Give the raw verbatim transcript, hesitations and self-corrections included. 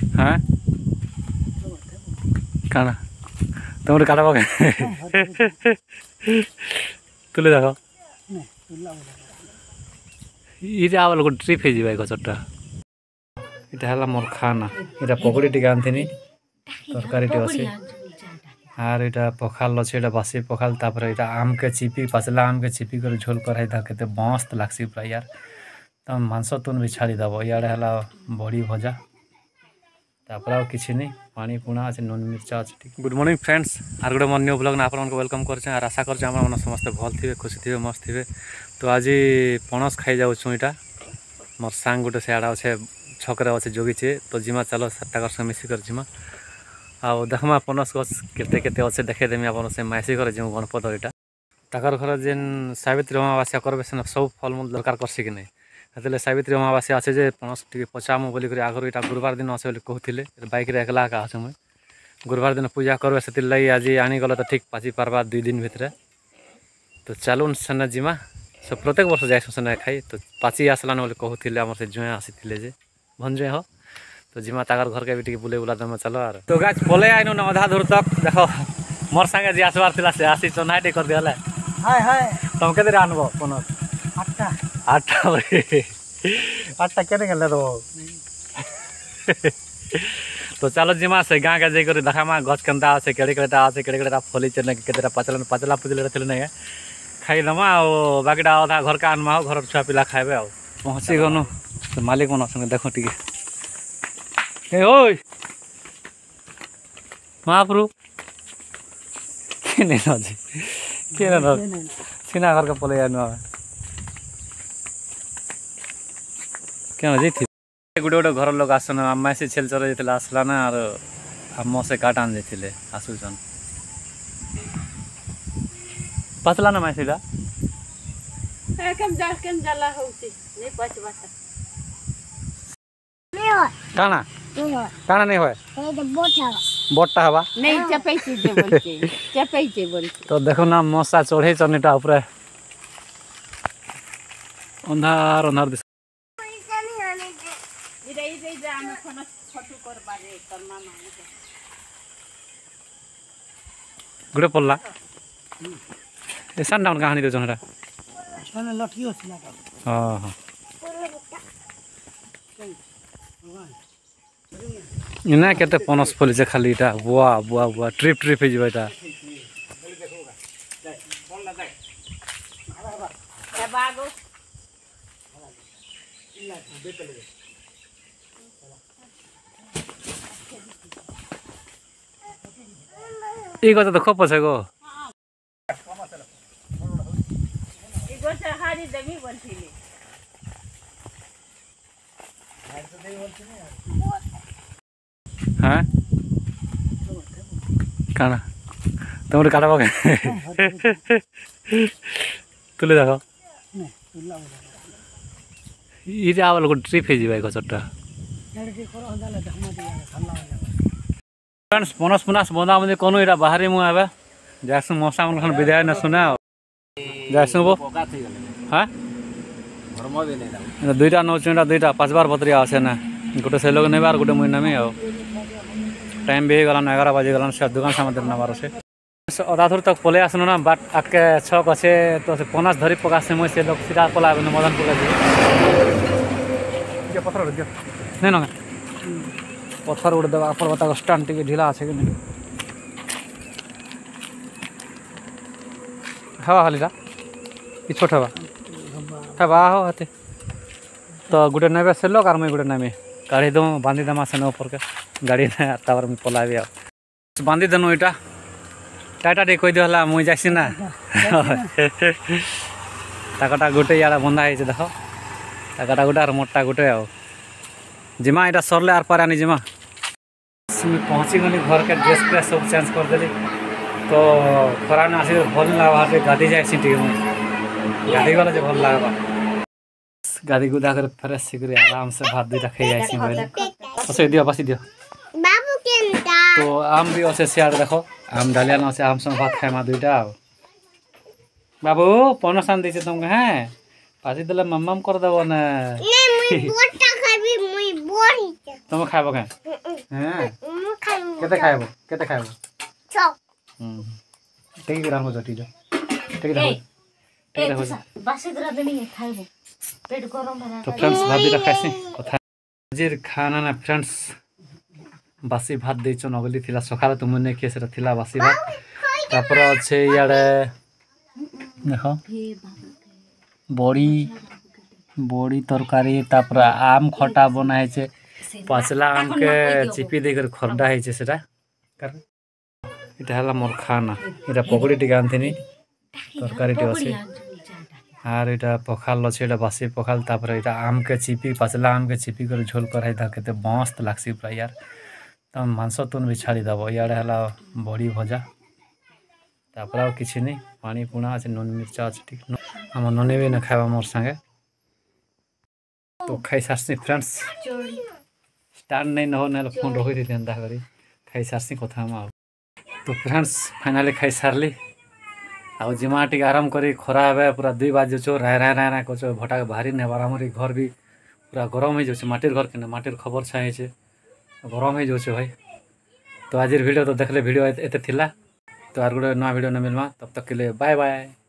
हाँ काना तुम काटा पके तुले देख ये आवा लोग ट्रिप हो जाए गचटा इटा है मोर खाना इटा पकड़ी टी आनी तरकारी टी अच्छे आर इटा पखाल अच्छे इटा बासी पखाल तापर इटा आम के चिपी पाचला आम के चिपी कर झोल कर केते मस्त लागसी पूरा यार तुम मांस तुन भी छाड़ी दब इे है बड़ी भजा तापर आ कि नहीं पानी पुणा अच्छे नून मिर्चा अच्छे ठीक। गुड मॉर्निंग फ्रेंड्स आर गोटे मोर न्यू ब्लॉग आप वेलकम कर आशा कर समस्त भल थे खुशी थे मस्त थे। तो आज पणस खाई जाऊँ इटा मोर सांग गोटे सियाड़ा अच्छे छकरे अच्छे जोगिचे तो जिमा चलो सातटा संग मिसिकर जिमा आउ देखमा पणस गछ केते केते अच्छे देखेदेमी आप से माइसी घर जो गणपत इटा ताकर घर जेन सावित्री अमावास्या करबे से सब फलमूल दरकार करसी कि नहीं से सावित्री अमावास्या अच्छे जे पणस टी पचामु बोलिक आगु इटा गुरुवार दिन अच्छे कहते बैक रे एकला का अच्छे मुझे गुरुवार दिन पूजा करबे से लगी आज आनीगले तो ठीक पाची पार्बा दुई दिन भितर तो चलून सेना जिमा सब प्रत्येक वर्ष जाए सेना खाई तो पाची आसलान बोले कहते आम से जुए आसी जे भंजुए हो तो जिमा ताकर घर के भी बुले बुला दम चलो आर तो गाछ पले आइनु न आधा दूर तक देखो मोर संगे जी आसबार थिला से आसी चनाटे कर दिले हाय हाय तुम केते आनबो पणस आठटा आठटा आठटा केने गेले तो तो चलो जिमा से गाँ के जाकर देखामा गछ केनता আছে केड़े केड़ेटा আছে केड़े केड़ेटा फली चने केतेटा पाचला पाचला पुजले थिले नै खाई दमा ओ बाकीटा आधा घर का आनमा घर छुआ पिला खाइबे आ पहुंची गनु तो मालिक मन संगे देखो टिके ए ओय महाप्रभु केने नजी केने न सिना घर का पले आनु क्या जी थी गोटे गोटे घर लोग आसन आम से छेल चर जाते आसला ना और आम से काट आन जाते आसुचन पतला ना माइसीटा काना काना नहीं होए बोटा हवा नहीं चपई चीज बोलते चपई चीज बोलते तो देखो ना मसा चढ़े चनेटा ऊपर अंधार अंधार दिस गुड़े पड़ला ऐसा डाउन कहानी दे जनरा छने लठियो छिला हां हां इना केते पनस फली जे खाली इटा बुआ बुआ बुआ ट्रिप ट्रिप हे जबा इटा ए बागो ई गछ त खप छ गो ई गछ हारी देवी बोलथिले हां काना तुम काटा पके तुले देखो ये आवा लोग ट्रिप हो जाए गचटा फ्रेंड्स पनस पनास बंदा मुझे कोनो इटा बाहरी मु आबे जासु मौसा मन खन विदाय न सुना जासु बो हां घरम भी नहीं दुईटा नौचेटा दुईटा पांच बार बतरिया আছে ना गोटे से लोग नेबार गोटे मुई नामी आ टाइम भी गलान ग्यारह बजे गलान से दुकान सामने नबार से आधा दूर तक पले आसनो ना बाट आके छक अच्छे तो से पनास धरी पकासे मुई से लोग सीधा पला मदन पका दियो पत्थर दियो नहीं ना पत्थर उड़ देवा आप बता स्टैंड टी ढीला আছে कि नहीं हवा हालीटा कि छोट हवा हवा हो हाथे तो गोटे नेबे से लोग आर मुई गोटे नेमी काढ़ी दो बांधी देमा से ऊपर के गाड़ी ना तावर में पलाबी आ बांधी देनु इटा टाटा टे कह दिहला मुई जासी ना ताकटा गोटे याडा बंधा है देखो ताकटा गोटे और मोटा गोटे आ जिमा इटा सरले आर पार आनी जिमा पहुँची गली घर के ड्रेस फ्रेस सब चेंज कर देली तो खरा ने आसी भल लगा गाधी जाए टी गाधी गला जो भल लगा गाधी गुदा कर फ्रेश सिकर आराम से भात दुटा खाई जाए बोले अच्छे दियो बासी दियो बाबू केनटा तो आम भी अच्छे सियार देखो आम डालिया न आम संग भात खाए मा दुटा बाबू पनस आन दिसे तुमके हैं पासी दले मम्मम कर देबो ना नहीं मुई बोटा खाबी मुई बोरी तुम खाबो के हां केते खाइबो केते खाइबो हम टेकी ग्राम हो जटी जो टेकी देखो टेकी देखो बासी द्रा देनी खाइबो पेट गरम बना तो फ्रेंड्स भाभी रखाइसे कथा आजिर खाना ना फ्रेंड्स बासी भात देइछो नगली थिला सखाले तुम ने केसरा थिला बासी भात तापर अच्छे याडे देखो बड़ी बड़ी तरकारी तापर आम खटा बनाइ छे पाचला आम के चिपी देकर खरडा है सेटा कर इटा हला मोर खाना इटा पकड़ी टिका आनथिनी तरकारी टी अछि आर इटा पखाल अछि इटा बासी पखाल तापर इटा आम के चिपी पाचला आम के चिपी कर झोल कराइ दा केते मस्त लागसी पूरा यार तम मांस तुन भी छाड़ी दबो याडे हला बड़ी भजा तापर आ किछि नै पानी पुणा अछि नून मिर्चा अछि ठीक हम नने भी न खाइबा मोर संगे तो खाइ सारसी फ्रेंड्स स्टार्ट नहीं न हो ना फोन रखी थी एंता करी खाई सारसी कथा मा तो फ्रेंड्स फाइनली खाई सारली आ जिमा टी आराम करी खरा हेबे पूरा दुई बाजे चो राय राय राय राय कचो भटा के भारी ने बारामरी घर भी पूरा गरम हो जाछे माटिर घर के माटिर खबर छाए छे गरम हो जाछे भाई तो आजिर वीडियो तो देखले वीडियो एते थिला तो आर गुडे नया वीडियो न मिलमा तब तक के लिए बाय बाय।